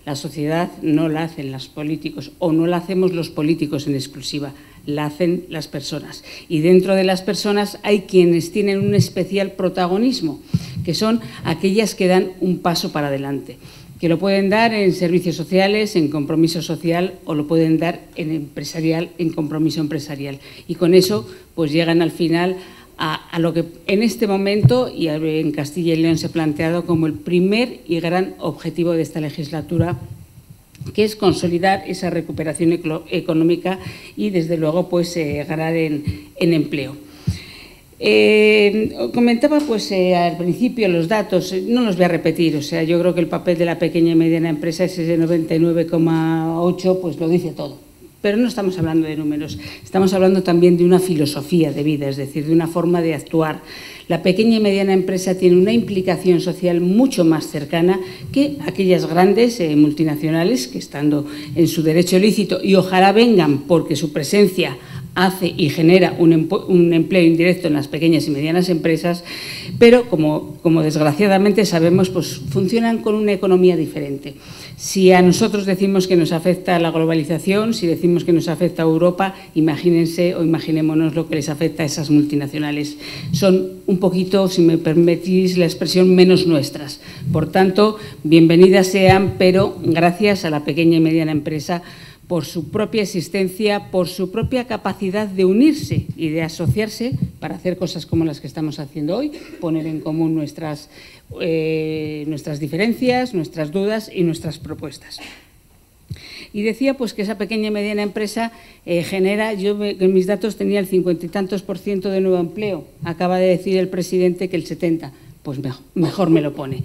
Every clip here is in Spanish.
La sociedad no la hacen los políticos o no la hacemos los políticos en exclusiva, la hacen las personas. Y dentro de las personas hay quienes tienen un especial protagonismo, que son aquellas que dan un paso para adelante, que lo pueden dar en servicios sociales, en compromiso social, o lo pueden dar en empresarial, en compromiso empresarial. Y con eso pues llegan al final a lo que en este momento y en Castilla y León se ha planteado como el primer y gran objetivo de esta legislatura, que es consolidar esa recuperación económica y, desde luego, pues ganar en empleo. Comentaba pues al principio los datos, no los voy a repetir, o sea, yo creo que el papel de la pequeña y mediana empresa, ese 99,8, pues lo dice todo. Pero no estamos hablando de números, estamos hablando también de una filosofía de vida, es decir, de una forma de actuar. La pequeña y mediana empresa tiene una implicación social mucho más cercana que aquellas grandes multinacionales que, estando en su derecho lícito, y ojalá vengan porque su presencia hace y genera un empleo indirecto en las pequeñas y medianas empresas, pero como desgraciadamente sabemos, pues funcionan con una economía diferente. Si a nosotros decimos que nos afecta la globalización, si decimos que nos afecta a Europa, imagínense o imaginémonos lo que les afecta a esas multinacionales. Son un poquito, si me permitís la expresión, menos nuestras. Por tanto, bienvenidas sean, pero gracias a la pequeña y mediana empresa por su propia existencia, por su propia capacidad de unirse y de asociarse para hacer cosas como las que estamos haciendo hoy, poner en común nuestras diferencias, nuestras dudas y nuestras propuestas. Y decía pues que esa pequeña y mediana empresa genera, yo en mis datos tenía el 50 y tantos % de nuevo empleo, acaba de decir el presidente que el 70%, pues mejor me lo pone.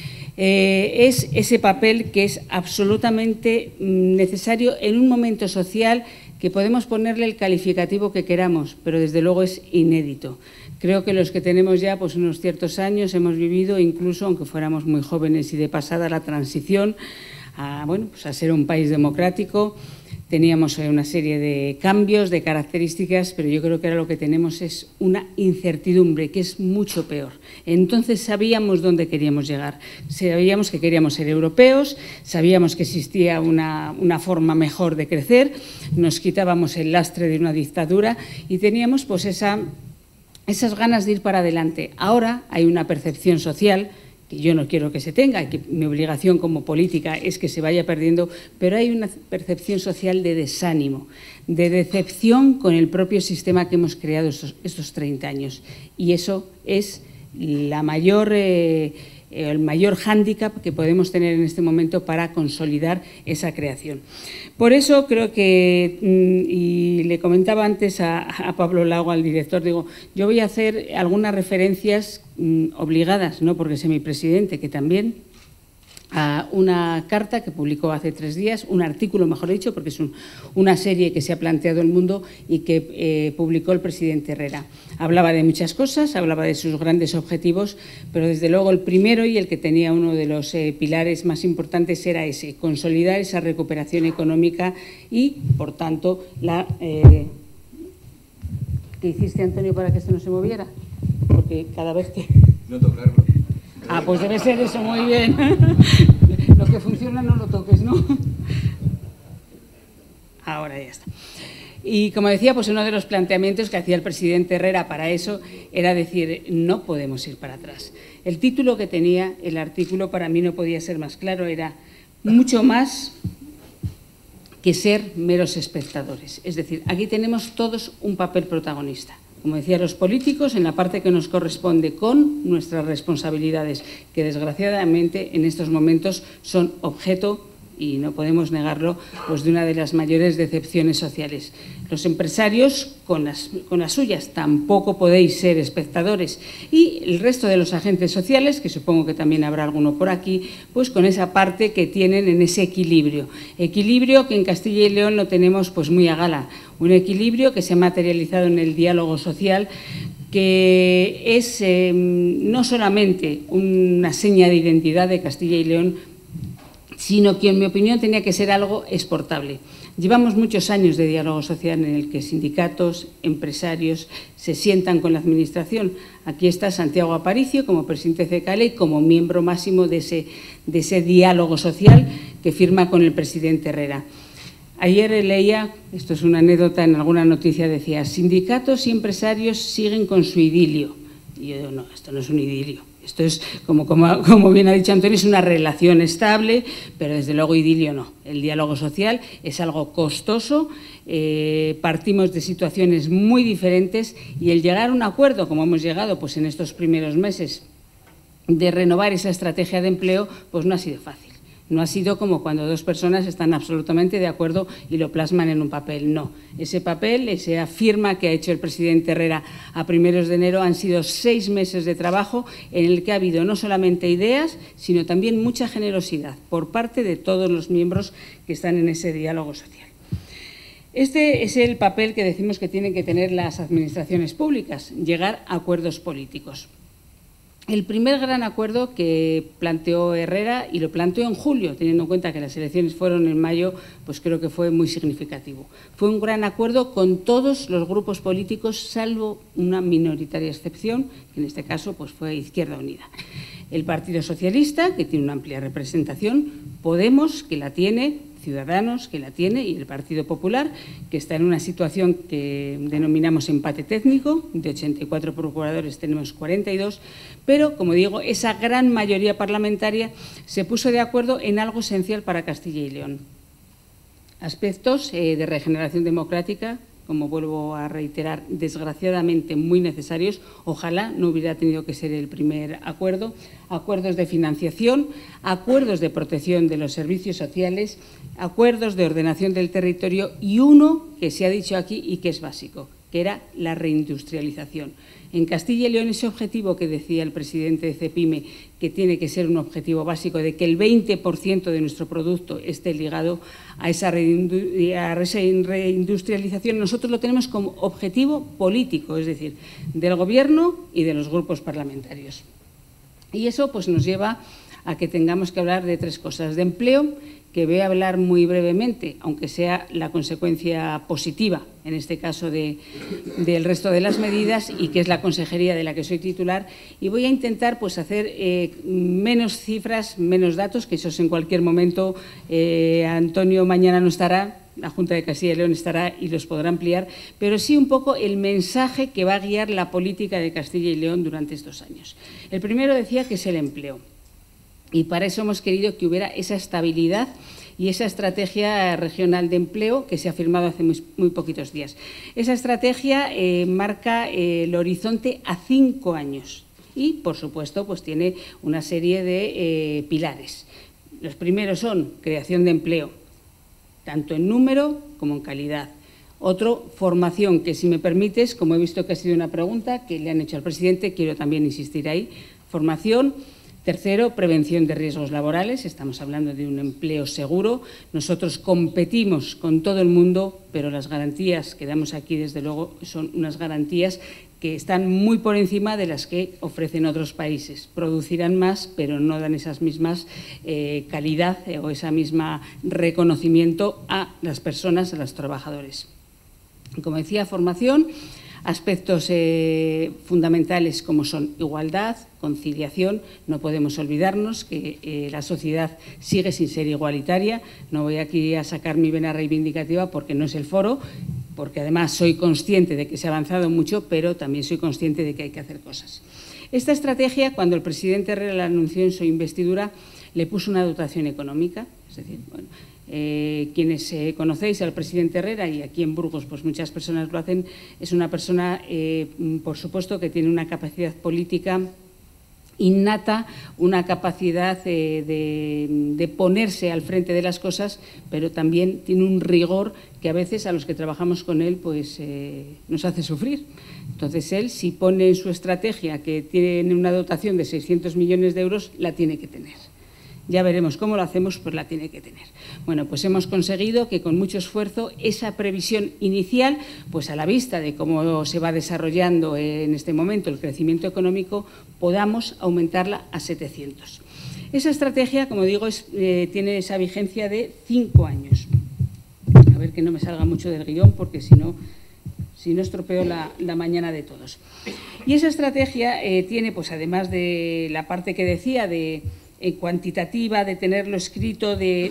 Es ese papel que es absolutamente necesario en un momento social que podemos ponerle el calificativo que queramos, pero desde luego es inédito. Creo que los que tenemos ya pues unos ciertos años hemos vivido, incluso aunque fuéramos muy jóvenes y de pasada, la transición a, bueno, pues a ser un país democrático. Teníamos una serie de cambios, de características, pero yo creo que ahora lo que tenemos es una incertidumbre que es mucho peor. Entonces sabíamos dónde queríamos llegar, sabíamos que queríamos ser europeos, sabíamos que existía una forma mejor de crecer, nos quitábamos el lastre de una dictadura y teníamos pues esas ganas de ir para adelante. Ahora hay una percepción social que yo no quiero que se tenga, y que mi obligación como política es que se vaya perdiendo, pero hay una percepción social de desánimo, de decepción con el propio sistema que hemos creado estos 30 años. Y eso es el mayor hándicap que podemos tener en este momento para consolidar esa creación. Por eso creo que, y le comentaba antes a Pablo Lago, al director, digo, yo voy a hacer algunas referencias obligadas, no porque sea mi presidente, que también, a una carta que publicó hace 3 días, un artículo, mejor dicho, porque es una serie que se ha planteado el mundo y que publicó el presidente Herrera. Hablaba de muchas cosas, hablaba de sus grandes objetivos, pero desde luego el primero y el que tenía uno de los pilares más importantes era ese, consolidar esa recuperación económica y, por tanto, ¿qué hiciste, Antonio, para que esto no se moviera? Porque cada vez que... No tocarlo. Ah, pues debe ser eso, muy bien. Lo que funciona no lo toques, ¿no? Ahora ya está. Y como decía, pues uno de los planteamientos que hacía el presidente Herrera para eso era decir, no podemos ir para atrás. El título que tenía el artículo para mí no podía ser más claro, era mucho más que ser meros espectadores. Es decir, aquí tenemos todos un papel protagonista. Como decía, los políticos en la parte que nos corresponde con nuestras responsabilidades, que desgraciadamente en estos momentos son objeto, y no podemos negarlo, pues de una de las mayores decepciones sociales. Los empresarios, con las suyas, tampoco podéis ser espectadores, y el resto de los agentes sociales, que supongo que también habrá alguno por aquí, pues con esa parte que tienen en ese equilibrio. Equilibrio que en Castilla y León lo tenemos pues muy a gala, un equilibrio que se ha materializado en el diálogo social, que es no solamente una seña de identidad de Castilla y León, sino que, en mi opinión, tenía que ser algo exportable. Llevamos muchos años de diálogo social en el que sindicatos, empresarios se sientan con la Administración. Aquí está Santiago Aparicio como presidente de CECALE y como miembro máximo de ese diálogo social que firma con el presidente Herrera. Ayer leía, esto es una anécdota, en alguna noticia decía, sindicatos y empresarios siguen con su idilio. Y yo digo, no, esto no es un idilio. Esto es, como bien ha dicho Antonio, es una relación estable, pero desde luego idilio no. El diálogo social es algo costoso, partimos de situaciones muy diferentes y el llegar a un acuerdo, como hemos llegado pues, en estos primeros meses, de renovar esa estrategia de empleo, pues no ha sido fácil. No ha sido como cuando dos personas están absolutamente de acuerdo y lo plasman en un papel. No. Ese papel, esa firma que ha hecho el presidente Herrera a primeros de enero han sido 6 meses de trabajo en el que ha habido no solamente ideas, sino también mucha generosidad por parte de todos los miembros que están en ese diálogo social. Este es el papel que decimos que tienen que tener las administraciones públicas, llegar a acuerdos políticos. El primer gran acuerdo que planteó Herrera, y lo planteó en julio, teniendo en cuenta que las elecciones fueron en mayo, pues creo que fue muy significativo. Fue un gran acuerdo con todos los grupos políticos, salvo una minoritaria excepción, que en este caso pues fue Izquierda Unida. El Partido Socialista, que tiene una amplia representación, Podemos, que la tiene, Ciudadanos, que la tiene, y el Partido Popular, que está en una situación que denominamos empate técnico, de 84 procuradores tenemos 42, pero, como digo, esa gran mayoría parlamentaria se puso de acuerdo en algo esencial para Castilla y León. Aspectos de regeneración democrática, como vuelvo a reiterar, desgraciadamente muy necesarios. Ojalá no hubiera tenido que ser el primer acuerdo. Acuerdos de financiación, acuerdos de protección de los servicios sociales, acuerdos de ordenación del territorio y uno que se ha dicho aquí y que es básico, que era la reindustrialización. En Castilla y León ese objetivo que decía el presidente de CEPIME, que tiene que ser un objetivo básico de que el 20% de nuestro producto esté ligado a esa reindustrialización, nosotros lo tenemos como objetivo político, es decir, del Gobierno y de los grupos parlamentarios. Y eso pues, nos lleva a que tengamos que hablar de 3 cosas. De empleo, que voy a hablar muy brevemente, aunque sea la consecuencia positiva, en este caso del resto de las medidas, y que es la consejería de la que soy titular, y voy a intentar pues, hacer menos cifras, menos datos, que esos en cualquier momento Antonio mañana no estará, la Junta de Castilla y León estará y los podrá ampliar, pero sí un poco el mensaje que va a guiar la política de Castilla y León durante estos años. El primero decía que es el empleo. Y para eso hemos querido que hubiera esa estabilidad y esa estrategia regional de empleo que se ha firmado hace muy poquitos días. Esa estrategia marca el horizonte a 5 años y, por supuesto, pues tiene una serie de pilares. Los primeros son creación de empleo, tanto en número como en calidad. Otro, formación, que si me permites, como he visto que ha sido una pregunta que le han hecho al presidente, quiero también insistir ahí, formación. Tercero, prevención de riesgos laborales. Estamos hablando de un empleo seguro. Nosotros competimos con todo el mundo, pero las garantías que damos aquí, desde luego, son unas garantías que están muy por encima de las que ofrecen otros países. Producirán más, pero no dan esas mismas calidad o esa misma reconocimiento a las personas, a los trabajadores. Como decía, formación. Aspectos fundamentales como son igualdad, conciliación. No podemos olvidarnos que la sociedad sigue sin ser igualitaria. No voy aquí a sacar mi vena reivindicativa porque no es el foro, porque además soy consciente de que se ha avanzado mucho, pero también soy consciente de que hay que hacer cosas. Esta estrategia, cuando el presidente Herrera la anunció en su investidura, le puso una dotación económica, es decir, bueno, quienes conocéis al presidente Herrera, y aquí en Burgos pues muchas personas lo hacen, es una persona, por supuesto, que tiene una capacidad política innata, una capacidad de ponerse al frente de las cosas, pero también tiene un rigor que a veces a los que trabajamos con él pues, nos hace sufrir. Entonces, él, si pone en su estrategia que tiene una dotación de 600 millones de euros, la tiene que tener. Ya veremos cómo lo hacemos, pues la tiene que tener. Bueno, pues hemos conseguido que con mucho esfuerzo esa previsión inicial, pues a la vista de cómo se va desarrollando en este momento el crecimiento económico, podamos aumentarla a 700. Esa estrategia, como digo, tiene esa vigencia de 5 años. A ver que no me salga mucho del guión, porque si no estropeo la mañana de todos. Y esa estrategia tiene, pues además de la parte que decía, de cuantitativa, de tenerlo escrito, de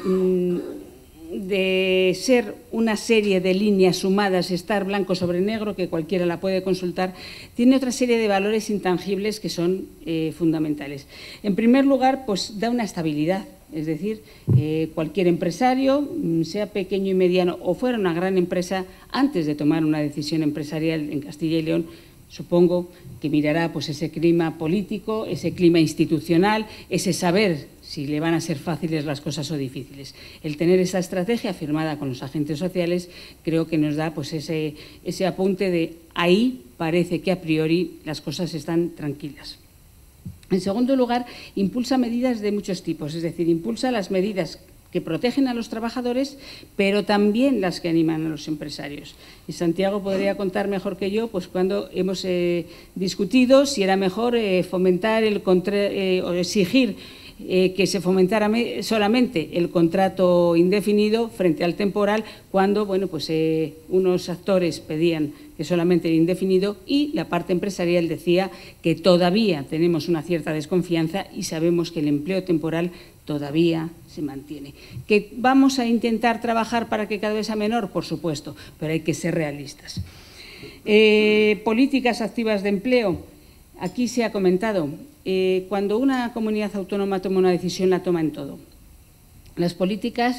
ser una serie de líneas sumadas, estar blanco sobre negro, que cualquiera la puede consultar, tiene otra serie de valores intangibles que son fundamentales. En primer lugar, pues da una estabilidad. Es decir, cualquier empresario, sea pequeño y mediano o fuera una gran empresa, antes de tomar una decisión empresarial en Castilla y León, supongo que mirará pues ese clima político, ese clima institucional, ese saber si le van a ser fáciles las cosas o difíciles. El tener esa estrategia firmada con los agentes sociales creo que nos da pues ese apunte de ahí parece que a priori las cosas están tranquilas. En segundo lugar, impulsa medidas de muchos tipos, es decir, impulsa las medidas que protegen a los trabajadores, pero también las que animan a los empresarios. Y Santiago podría contar mejor que yo, pues cuando hemos discutido si era mejor fomentar o exigir que se fomentara solamente el contrato indefinido frente al temporal, cuando bueno, pues, unos actores pedían que solamente el indefinido y la parte empresarial decía que todavía tenemos una cierta desconfianza y sabemos que el empleo temporal todavía se mantiene. ¿Que vamos a intentar trabajar para que cada vez sea menor? Por supuesto, pero hay que ser realistas. Políticas activas de empleo. Aquí se ha comentado, cuando una comunidad autónoma toma una decisión, la toma en todo. Las políticas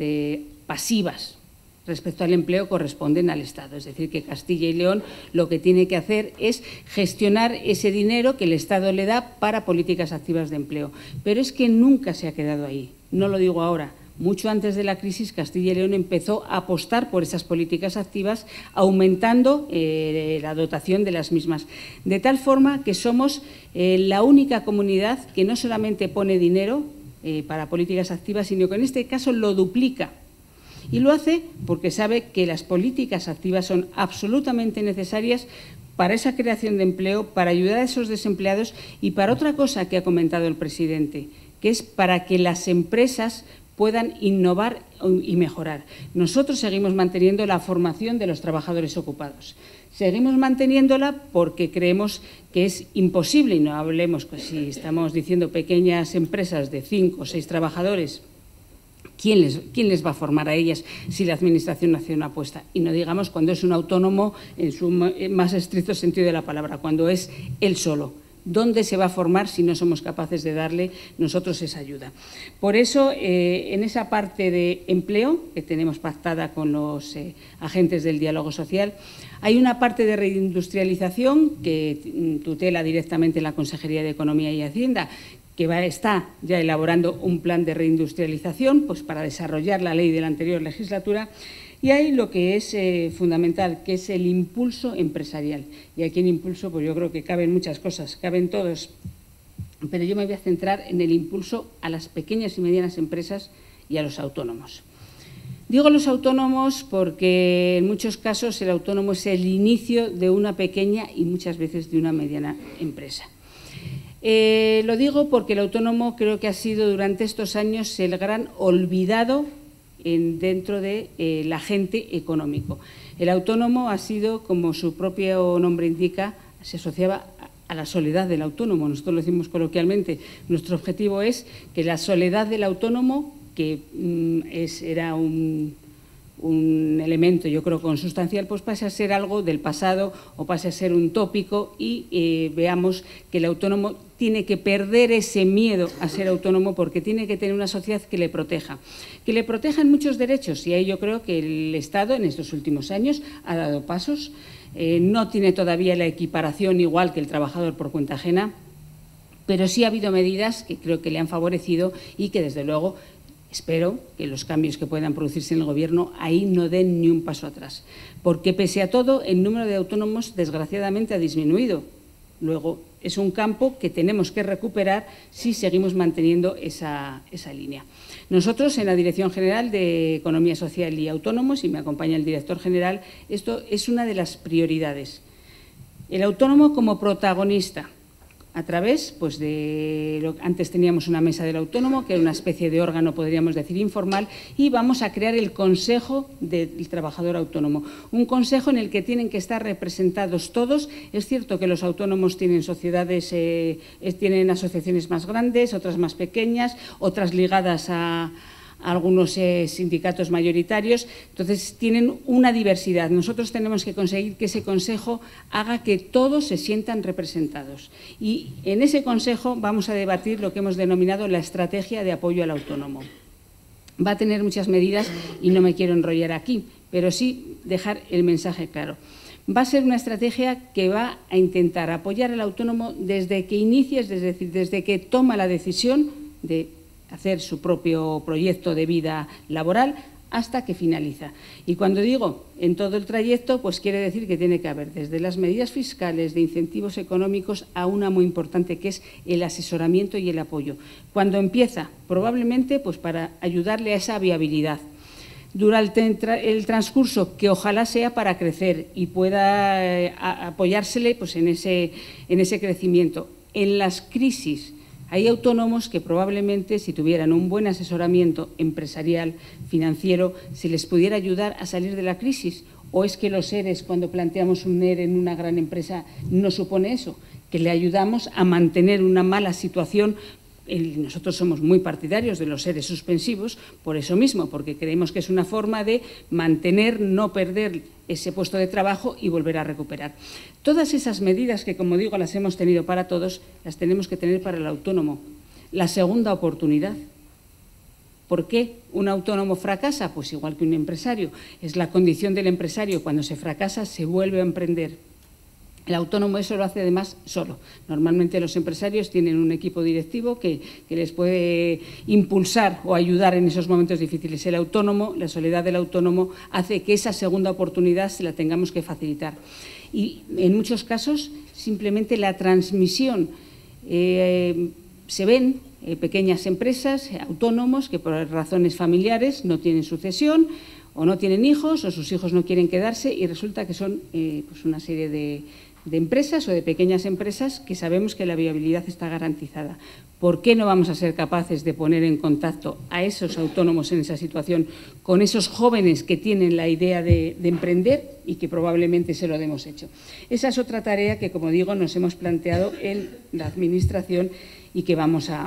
pasivas respecto al empleo corresponden al Estado. Es decir, que Castilla y León lo que tiene que hacer es gestionar ese dinero que el Estado le da para políticas activas de empleo. Pero es que nunca se ha quedado ahí. No lo digo ahora. Mucho antes de la crisis, Castilla y León empezó a apostar por esas políticas activas, aumentando la dotación de las mismas. De tal forma que somos la única comunidad que no solamente pone dinero para políticas activas, sino que en este caso lo duplica. Y lo hace porque sabe que las políticas activas son absolutamente necesarias para esa creación de empleo, para ayudar a esos desempleados y para otra cosa que ha comentado el presidente, que es para que las empresas puedan innovar y mejorar. Nosotros seguimos manteniendo la formación de los trabajadores ocupados. Seguimos manteniéndola porque creemos que es imposible, y no hablemos, pues si estamos diciendo pequeñas empresas de 5 o 6 trabajadores, ¿quién les va a formar a ellas si la Administración no hace una apuesta? Y no digamos cuando es un autónomo en su más estricto sentido de la palabra, cuando es él solo. ¿Dónde se va a formar si no somos capaces de darle nosotros esa ayuda? Por eso, en esa parte de empleo que tenemos pactada con los agentes del diálogo social, hay una parte de reindustrialización que tutela directamente la Consejería de Economía y Hacienda, que está ya elaborando un plan de reindustrialización pues, para desarrollar la ley de la anterior legislatura. Y hay lo que es fundamental, que es el impulso empresarial. Y aquí en impulso, pues yo creo que caben muchas cosas, caben todos. Pero yo me voy a centrar en el impulso a las pequeñas y medianas empresas y a los autónomos. Digo los autónomos porque en muchos casos el autónomo es el inicio de una pequeña y muchas veces de una mediana empresa. Lo digo porque el autónomo creo que ha sido durante estos años el gran olvidado dentro del agente económico. El autónomo ha sido, como su propio nombre indica, se asociaba a la soledad del autónomo. Nosotros lo decimos coloquialmente. Nuestro objetivo es que la soledad del autónomo, que era un elemento, yo creo, consustancial, pues pase a ser algo del pasado o pase a ser un tópico y veamos que el autónomo tiene que perder ese miedo a ser autónomo porque tiene que tener una sociedad que le proteja en muchos derechos, y ahí yo creo que el Estado en estos últimos años ha dado pasos. No tiene todavía la equiparación igual que el trabajador por cuenta ajena, pero sí ha habido medidas que creo que le han favorecido y que desde luego espero que los cambios que puedan producirse en el Gobierno ahí no den ni un paso atrás, porque pese a todo el número de autónomos desgraciadamente ha disminuido. Luego es un campo que tenemos que recuperar si seguimos manteniendo esa línea. Nosotros en la Dirección General de Economía Social y Autónomos, y me acompaña el director general, esto es una de las prioridades. El autónomo como protagonista, a través pues, de antes teníamos una mesa del autónomo, que era una especie de órgano, podríamos decir, informal, y vamos a crear el Consejo del Trabajador Autónomo. Un consejo en el que tienen que estar representados todos. Es cierto que los autónomos tienen sociedades, tienen asociaciones más grandes, otras más pequeñas, otras ligadas a algunos sindicatos mayoritarios, entonces tienen una diversidad. Nosotros tenemos que conseguir que ese consejo haga que todos se sientan representados. Y en ese consejo vamos a debatir lo que hemos denominado la estrategia de apoyo al autónomo. Va a tener muchas medidas y no me quiero enrollar aquí, pero sí dejar el mensaje claro. Va a ser una estrategia que va a intentar apoyar al autónomo desde que inicia, es decir, desde que toma la decisión de hacer su propio proyecto de vida laboral hasta que finaliza. Y cuando digo en todo el trayecto, pues quiere decir que tiene que haber desde las medidas fiscales, de incentivos económicos, a una muy importante que es el asesoramiento y el apoyo. Cuando empieza, probablemente pues para ayudarle a esa viabilidad. Durante el transcurso, que ojalá sea para crecer y pueda apoyársele pues en ese crecimiento. En las crisis, hay autónomos que probablemente, si tuvieran un buen asesoramiento empresarial, financiero, se les pudiera ayudar a salir de la crisis. ¿O es que los EREs, cuando planteamos un ERE en una gran empresa, no supone eso? Que le ayudamos a mantener una mala situación. Nosotros somos muy partidarios de los EREs suspensivos por eso mismo, porque creemos que es una forma de mantener, no perder ese puesto de trabajo y volver a recuperar. Todas esas medidas que, como digo, las hemos tenido para todos, las tenemos que tener para el autónomo. La segunda oportunidad. ¿Por qué un autónomo fracasa? Pues igual que un empresario. Es la condición del empresario. Cuando se fracasa, se vuelve a emprender. El autónomo eso lo hace además solo. Normalmente los empresarios tienen un equipo directivo que les puede impulsar o ayudar en esos momentos difíciles. El autónomo, la soledad del autónomo, hace que esa segunda oportunidad se la tengamos que facilitar. Y en muchos casos simplemente la transmisión. Se ven pequeñas empresas, autónomos, que por razones familiares no tienen sucesión o no tienen hijos o sus hijos no quieren quedarse y resulta que son pues una serie de empresas o de pequeñas empresas que sabemos que la viabilidad está garantizada. ¿Por qué no vamos a ser capaces de poner en contacto a esos autónomos en esa situación con esos jóvenes que tienen la idea de emprender y que probablemente se lo hemos hecho? Esa es otra tarea que, como digo, nos hemos planteado en la Administración y que vamos a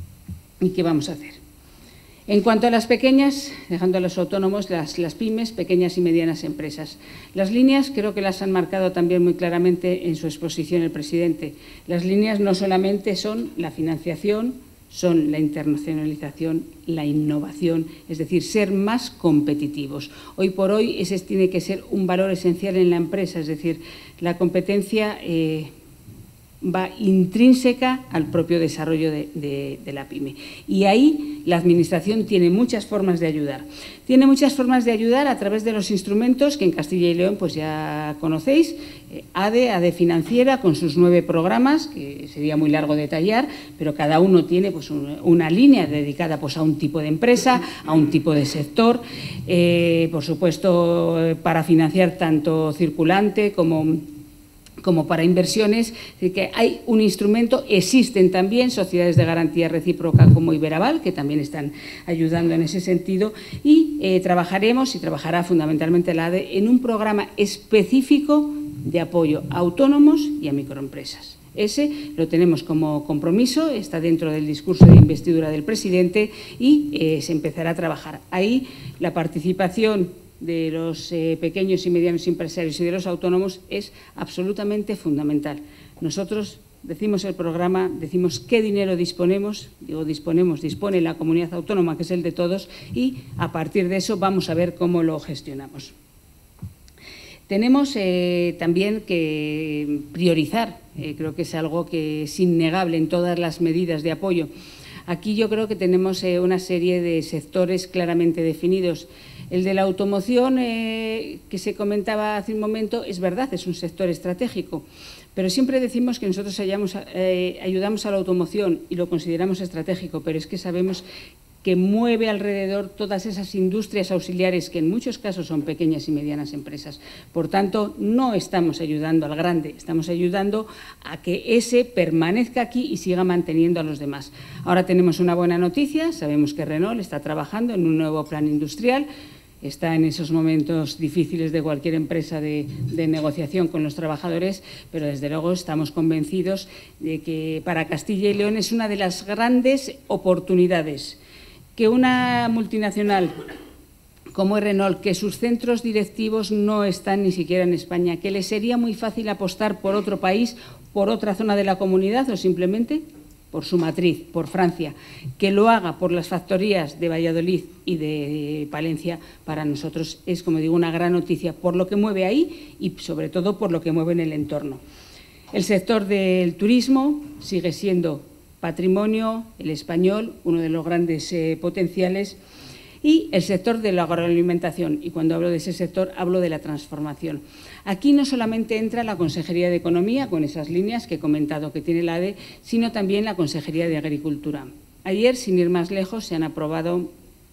hacer. En cuanto a las pequeñas, dejando a los autónomos, las pymes, pequeñas y medianas empresas. Las líneas creo que las han marcado también muy claramente en su exposición el presidente. Las líneas no solamente son la financiación, son la internacionalización, la innovación, es decir, ser más competitivos. Hoy por hoy ese tiene que ser un valor esencial en la empresa, es decir, la competencia va intrínseca al propio desarrollo de la pyme. Y ahí la Administración tiene muchas formas de ayudar. Tiene muchas formas de ayudar a través de los instrumentos que en Castilla y León pues ya conocéis, ADE Financiera, con sus 9 programas, que sería muy largo detallar, pero cada uno tiene pues una línea dedicada pues a un tipo de empresa, a un tipo de sector, por supuesto para financiar tanto circulante como para inversiones, así que hay un instrumento, existen también sociedades de garantía recíproca como Iberaval, que también están ayudando en ese sentido, y trabajaremos, y trabajará fundamentalmente la ADE, en un programa específico de apoyo a autónomos y a microempresas. Ese lo tenemos como compromiso, está dentro del discurso de investidura del presidente y se empezará a trabajar. Ahí la participación de los pequeños y medianos empresarios y de los autónomos es absolutamente fundamental. Nosotros decimos el programa, decimos qué dinero disponemos, dispone la comunidad autónoma, que es el de todos, y a partir de eso vamos a ver cómo lo gestionamos. Tenemos también que priorizar, creo que es algo que es innegable en todas las medidas de apoyo. Aquí yo creo que tenemos una serie de sectores claramente definidos. El de la automoción, que se comentaba hace un momento, es verdad, es un sector estratégico, pero siempre decimos que nosotros ayudamos a la automoción y lo consideramos estratégico, pero es que sabemos que mueve alrededor todas esas industrias auxiliares que en muchos casos son pequeñas y medianas empresas. Por tanto, no estamos ayudando al grande, estamos ayudando a que ese permanezca aquí y siga manteniendo a los demás. Ahora tenemos una buena noticia, sabemos que Renault está trabajando en un nuevo plan industrial, está en esos momentos difíciles de cualquier empresa de negociación con los trabajadores, pero desde luego estamos convencidos de que para Castilla y León es una de las grandes oportunidades que una multinacional como Renault, que sus centros directivos no están ni siquiera en España, que le sería muy fácil apostar por otro país, por otra zona de la comunidad o simplemente por su matriz, por Francia, que lo haga por las factorías de Valladolid y de Palencia, para nosotros es, como digo, una gran noticia por lo que mueve ahí y sobre todo por lo que mueve en el entorno. El sector del turismo sigue siendo patrimonio, el español, uno de los grandes potenciales, y el sector de la agroalimentación. Y cuando hablo de ese sector, hablo de la transformación. Aquí no solamente entra la Consejería de Economía, con esas líneas que he comentado que tiene la ADE, sino también la Consejería de Agricultura. Ayer, sin ir más lejos, se han aprobado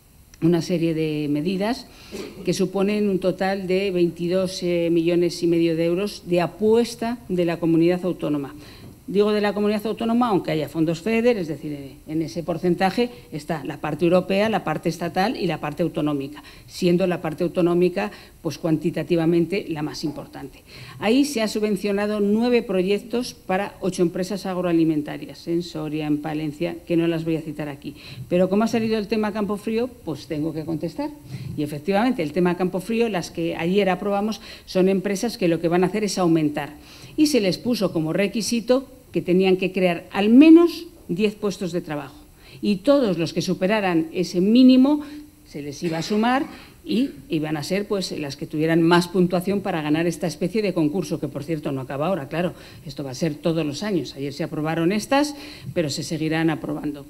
una serie de medidas que suponen un total de 22,5 millones de euros de apuesta de la comunidad autónoma. Digo de la comunidad autónoma, aunque haya fondos FEDER, es decir, en ese porcentaje está la parte europea, la parte estatal y la parte autonómica, siendo la parte autonómica pues cuantitativamente la más importante. Ahí se ha subvencionado 9 proyectos para 8 empresas agroalimentarias, en Soria, en Palencia, que no las voy a citar aquí. Pero como ha salido el tema Campofrío, pues tengo que contestar. Y efectivamente, el tema Campofrío, las que ayer aprobamos, son empresas que lo que van a hacer es aumentar. Y se les puso como requisito que tenían que crear al menos 10 puestos de trabajo. Y todos los que superaran ese mínimo se les iba a sumar y iban a ser pues las que tuvieran más puntuación para ganar esta especie de concurso, que por cierto no acaba ahora, claro, esto va a ser todos los años. Ayer se aprobaron estas, pero se seguirán aprobando.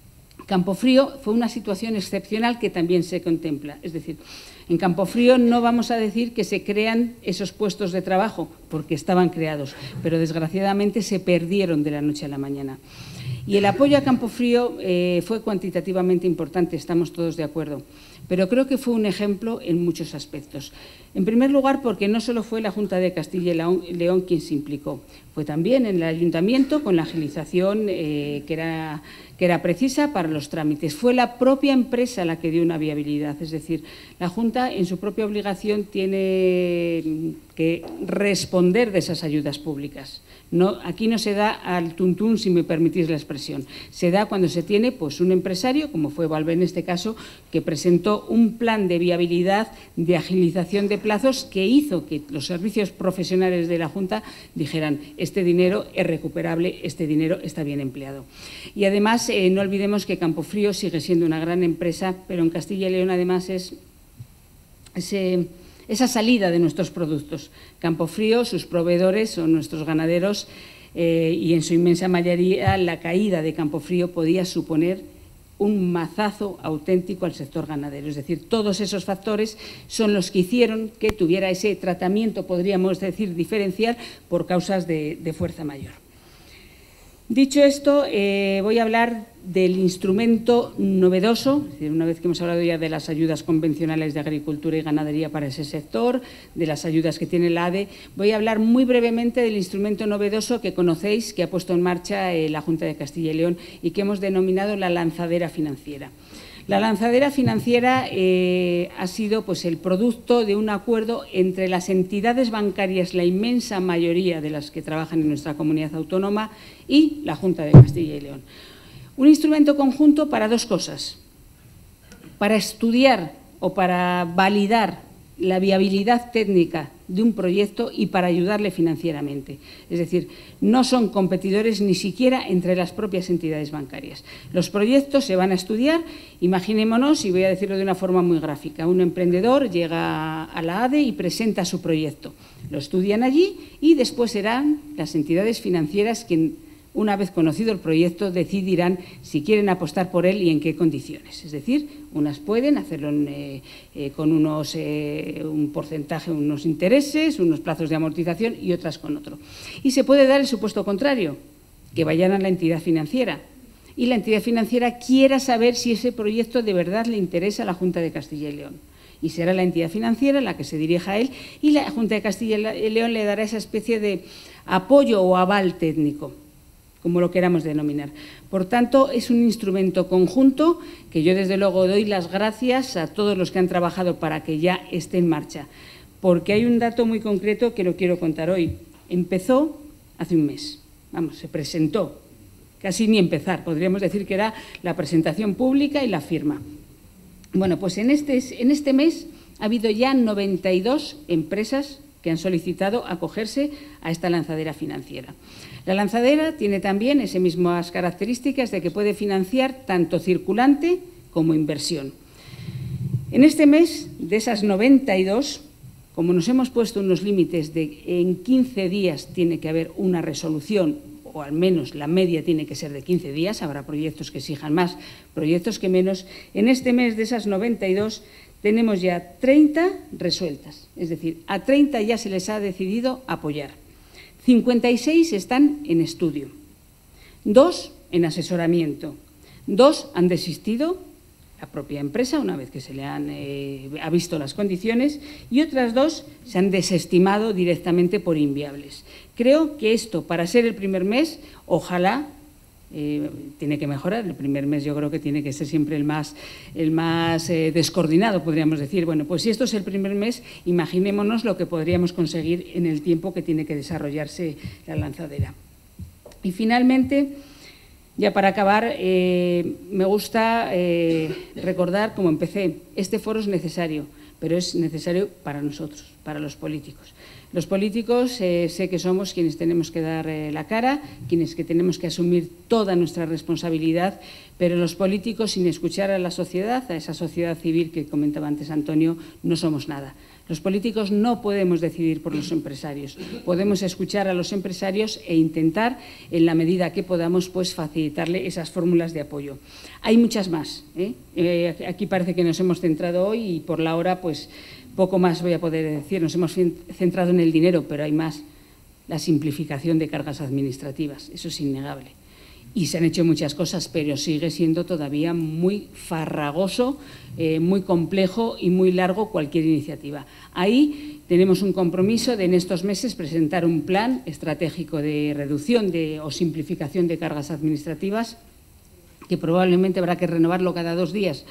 Campofrío fue una situación excepcional que también se contempla, es decir, en Campofrío no vamos a decir que se crean esos puestos de trabajo, porque estaban creados, pero desgraciadamente se perdieron de la noche a la mañana. Y el apoyo a Campofrío fue cuantitativamente importante, estamos todos de acuerdo, pero creo que fue un ejemplo en muchos aspectos. En primer lugar, porque no solo fue la Junta de Castilla y León quien se implicó, fue también en el Ayuntamiento con la agilización que era precisa para los trámites. Fue la propia empresa la que dio una viabilidad, es decir, la Junta en su propia obligación tiene que responder de esas ayudas públicas. No, aquí no se da al tuntún, si me permitís la expresión. Se da cuando se tiene pues, un empresario, como fue Valve en este caso, que presentó un plan de viabilidad, de agilización de plazos, que hizo que los servicios profesionales de la Junta dijeran este dinero es recuperable, este dinero está bien empleado. Y además, no olvidemos que Campofrío sigue siendo una gran empresa, pero en Castilla y León además es esa salida de nuestros productos. Campofrío, sus proveedores son nuestros ganaderos y en su inmensa mayoría la caída de Campofrío podía suponer un mazazo auténtico al sector ganadero. Es decir, todos esos factores son los que hicieron que tuviera ese tratamiento, podríamos decir, diferencial por causas de fuerza mayor. Dicho esto, voy a hablar del instrumento novedoso, es decir, una vez que hemos hablado ya de las ayudas convencionales de agricultura y ganadería para ese sector, de las ayudas que tiene la ADE, voy a hablar muy brevemente del instrumento novedoso que conocéis, que ha puesto en marcha la Junta de Castilla y León y que hemos denominado la lanzadera financiera. La lanzadera financiera ha sido pues, el producto de un acuerdo entre las entidades bancarias, la inmensa mayoría de las que trabajan en nuestra comunidad autónoma, y la Junta de Castilla y León. Un instrumento conjunto para dos cosas: para estudiar o para validar la viabilidad técnica de un proyecto y para ayudarle financieramente. Es decir, no son competidores ni siquiera entre las propias entidades bancarias. Los proyectos se van a estudiar, imaginémonos, y voy a decirlo de una forma muy gráfica, un emprendedor llega a la ADE y presenta su proyecto. Lo estudian allí y después serán las entidades financieras quienes, una vez conocido el proyecto, decidirán si quieren apostar por él y en qué condiciones. Es decir, unas pueden hacerlo con un porcentaje, unos intereses, unos plazos de amortización y otras con otro. Y se puede dar el supuesto contrario, que vayan a la entidad financiera y la entidad financiera quiera saber si ese proyecto de verdad le interesa a la Junta de Castilla y León. Y será la entidad financiera la que se dirija a él y la Junta de Castilla y León le dará esa especie de apoyo o aval técnico, como lo queramos denominar. Por tanto, es un instrumento conjunto que yo desde luego doy las gracias a todos los que han trabajado para que ya esté en marcha, porque hay un dato muy concreto que lo quiero contar hoy. Empezó hace un mes, se presentó, casi ni empezar, podríamos decir que era la presentación pública y la firma. Bueno, pues en este mes ha habido ya 92 empresas que han solicitado acogerse a esta lanzadera financiera. La lanzadera tiene también esas mismas características de que puede financiar tanto circulante como inversión. En este mes, de esas 92, como nos hemos puesto unos límites de en 15 días tiene que haber una resolución, o al menos la media tiene que ser de 15 días, habrá proyectos que exijan más, proyectos que menos, en este mes de esas 92 tenemos ya 30 resueltas, es decir, a 30 ya se les ha decidido apoyar. 56 están en estudio, 2 en asesoramiento, 2 han desistido, la propia empresa, una vez que se le ha visto las condiciones, y otras 2 se han desestimado directamente por inviables. Creo que esto, para ser el primer mes, ojalá, tiene que mejorar. El primer mes yo creo que tiene que ser siempre el más descoordinado, podríamos decir. Bueno, pues si esto es el primer mes, imaginémonos lo que podríamos conseguir en el tiempo que tiene que desarrollarse la lanzadera. Y finalmente, ya para acabar, me gusta recordar cómo empecé. Este foro es necesario, pero es necesario para nosotros, para los políticos. Los políticos sé que somos quienes tenemos que dar la cara, quienes que tenemos que asumir toda nuestra responsabilidad, pero los políticos, sin escuchar a la sociedad, a esa sociedad civil que comentaba antes Antonio, no somos nada. Los políticos no podemos decidir por los empresarios, podemos escuchar a los empresarios e intentar, en la medida que podamos, pues facilitarle esas fórmulas de apoyo. Hay muchas más, aquí parece que nos hemos centrado hoy y por la hora, pues poco más voy a poder decir. Nos hemos centrado en el dinero, pero hay más. La simplificación de cargas administrativas, eso es innegable. Y se han hecho muchas cosas, pero sigue siendo todavía muy farragoso, muy complejo y muy largo cualquier iniciativa. Ahí tenemos un compromiso de en estos meses presentar un plan estratégico de reducción o simplificación de cargas administrativas, que probablemente habrá que renovarlo cada 2 días,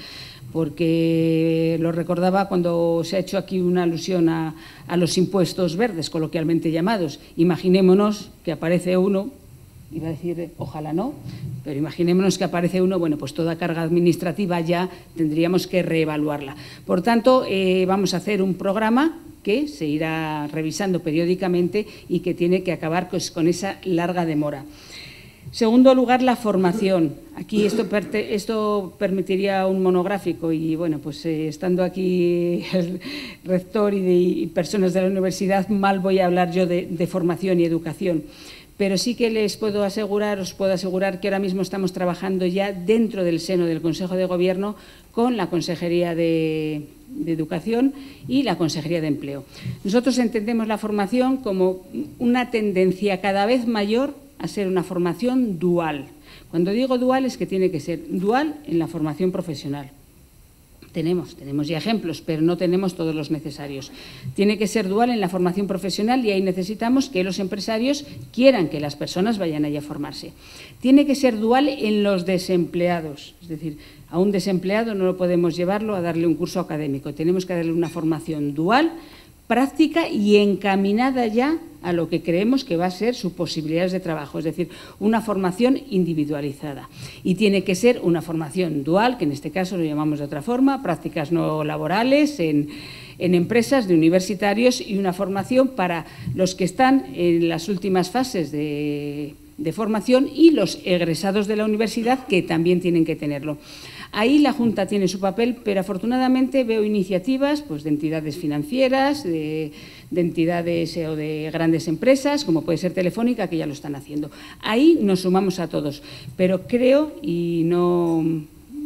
porque lo recordaba cuando se ha hecho aquí una alusión a los impuestos verdes, coloquialmente llamados. Imaginémonos que aparece uno, iba a decir ojalá no, pero imaginémonos que aparece uno, bueno, pues toda carga administrativa ya tendríamos que reevaluarla. Por tanto, vamos a hacer un programa que se irá revisando periódicamente y que tiene que acabar pues, con esa larga demora. Segundo lugar, la formación. Aquí esto permitiría un monográfico y, bueno, pues estando aquí el rector y personas de la universidad, mal voy a hablar yo de formación y educación. Pero sí que os puedo asegurar que ahora mismo estamos trabajando ya dentro del seno del Consejo de Gobierno con la Consejería de Educación y la Consejería de Empleo. Nosotros entendemos la formación como una tendencia cada vez mayor a ser una formación dual. Cuando digo dual es que tiene que ser dual en la formación profesional. Tenemos ya ejemplos, pero no tenemos todos los necesarios. Tiene que ser dual en la formación profesional y ahí necesitamos que los empresarios quieran que las personas vayan allá a formarse. Tiene que ser dual en los desempleados, es decir, a un desempleado no lo podemos llevarlo a darle un curso académico, tenemos que darle una formación dual, práctica y encaminada ya a lo que creemos que va a ser sus posibilidades de trabajo, es decir, una formación individualizada. Y tiene que ser una formación dual, que en este caso lo llamamos de otra forma, prácticas no laborales en empresas de universitarios y una formación para los que están en las últimas fases de formación y los egresados de la universidad que también tienen que tenerlo. Ahí la Junta tiene su papel, pero afortunadamente veo iniciativas pues, de entidades financieras, de entidades o de grandes empresas, como puede ser Telefónica, que ya lo están haciendo. Ahí nos sumamos a todos, pero creo, y no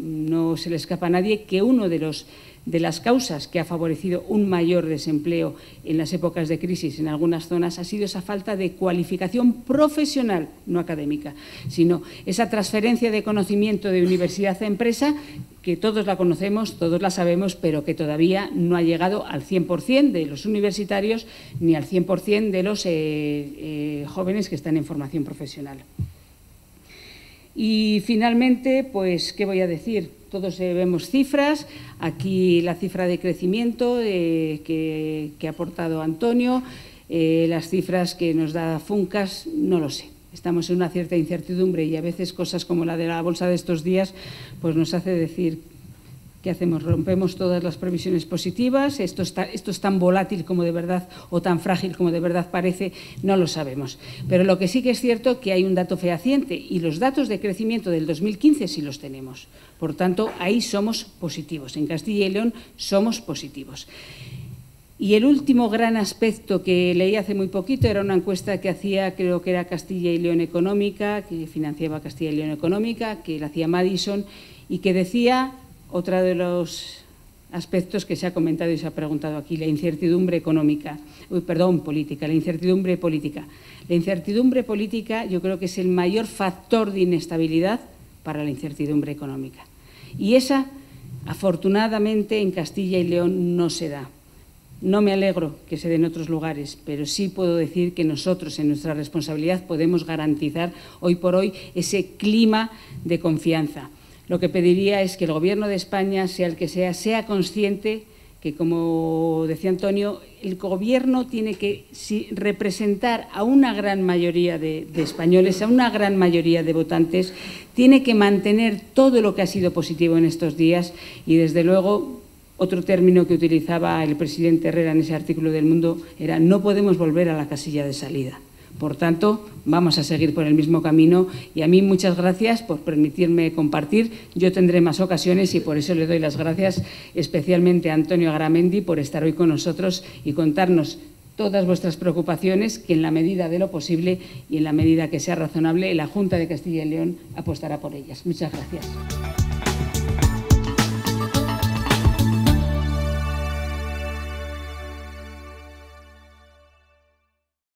no se le escapa a nadie que uno de las causas que ha favorecido un mayor desempleo en las épocas de crisis en algunas zonas ha sido esa falta de cualificación profesional, no académica, sino esa transferencia de conocimiento de universidad a empresa, que todos la conocemos, todos la sabemos, pero que todavía no ha llegado al 100% de los universitarios ni al 100% de los jóvenes que están en formación profesional. Y finalmente, pues, ¿qué voy a decir? Todos vemos cifras, aquí la cifra de crecimiento que ha aportado Antonio, las cifras que nos da Funcas, no lo sé. Estamos en una cierta incertidumbre y a veces cosas como la de la bolsa de estos días pues nos hace decir, ¿qué hacemos? ¿Rompemos todas las previsiones positivas? ¿Esto es tan volátil como de verdad o tan frágil como de verdad parece? No lo sabemos. Pero lo que sí que es cierto es que hay un dato fehaciente y los datos de crecimiento del 2015 sí los tenemos. Por tanto, ahí somos positivos. En Castilla y León somos positivos. Y el último gran aspecto que leí hace muy poquito era una encuesta que hacía, creo que era Castilla y León Económica, que financiaba Castilla y León Económica, que la hacía Madison y que decía, otro de los aspectos que se ha comentado y se ha preguntado aquí, la incertidumbre política, la incertidumbre política. La incertidumbre política yo creo que es el mayor factor de inestabilidad para la incertidumbre económica. Y esa, afortunadamente, en Castilla y León no se da. No me alegro que se dé en otros lugares, pero sí puedo decir que nosotros, en nuestra responsabilidad, podemos garantizar hoy por hoy ese clima de confianza. Lo que pediría es que el Gobierno de España, sea el que sea consciente que, como decía Antonio, el Gobierno tiene que representar a una gran mayoría de españoles, a una gran mayoría de votantes, tiene que mantener todo lo que ha sido positivo en estos días y, desde luego, otro término que utilizaba el presidente Herrera en ese artículo del Mundo era no podemos volver a la casilla de salida. Por tanto, vamos a seguir por el mismo camino y a mí muchas gracias por permitirme compartir. Yo tendré más ocasiones y por eso le doy las gracias especialmente a Antonio Garamendi por estar hoy con nosotros y contarnos todas vuestras preocupaciones, que en la medida de lo posible y en la medida que sea razonable, la Junta de Castilla y León apostará por ellas. Muchas gracias.